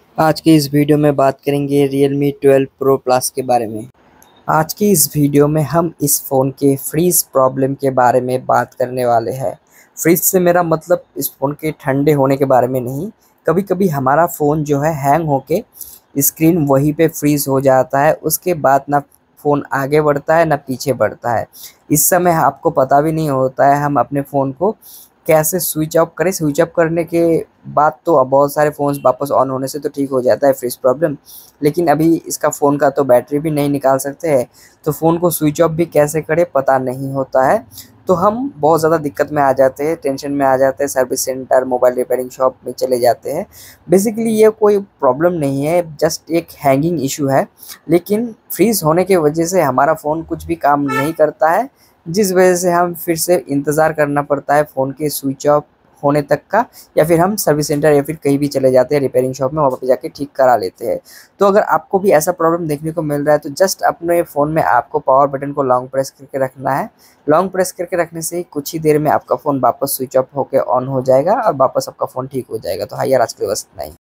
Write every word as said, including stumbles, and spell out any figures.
आज की इस वीडियो में बात करेंगे Realme ट्वेल्व Pro Plus के बारे में। आज की इस वीडियो में हम इस फ़ोन के फ्रीज़ प्रॉब्लम के बारे में बात करने वाले हैं। फ्रीज़ से मेरा मतलब इस फ़ोन के ठंडे होने के बारे में नहीं, कभी-कभी हमारा फ़ोन जो है हैंग होके स्क्रीन वहीं पे फ्रीज़ हो जाता है, उसके बाद ना फ़ोन आगे बढ़ता है ना पीछे बढ़ता है। इस समय आपको पता भी नहीं होता है हम अपने फ़ोन को कैसे स्विच ऑफ करें। स्विच ऑफ करने के बाद तो अब बहुत सारे फ़ोन्स वापस ऑन होने से तो ठीक हो जाता है फ्रीज़ प्रॉब्लम, लेकिन अभी इसका फ़ोन का तो बैटरी भी नहीं निकाल सकते हैं, तो फ़ोन को स्विच ऑफ भी कैसे करें पता नहीं होता है। तो हम बहुत ज़्यादा दिक्कत में आ जाते हैं, टेंशन में आ जाते हैं, service centre, mobile repairing shop में चले जाते हैं। बेसिकली ये कोई प्रॉब्लम नहीं है, जस्ट एक हैंगिंग इशू है, लेकिन फ्रीज़ होने की वजह से हमारा फ़ोन कुछ भी काम नहीं करता है, जिस वजह से हम फिर से इंतज़ार करना पड़ता है फ़ोन के स्विच ऑफ होने तक का, या फिर हम सर्विस सेंटर या फिर कहीं भी चले जाते हैं रिपेयरिंग शॉप में, वहाँ पे जाके ठीक करा लेते हैं। तो अगर आपको भी ऐसा प्रॉब्लम देखने को मिल रहा है तो जस्ट अपने फ़ोन में आपको पावर बटन को लॉन्ग प्रेस करके रखना है। लॉन्ग प्रेस करके रखने से ही कुछ ही देर में आपका फ़ोन वापस स्विच ऑफ होके ऑन हो जाएगा और वापस आपका फ़ोन ठीक हो जाएगा। तो हाँ यार, आज के लिए बस इतना ही।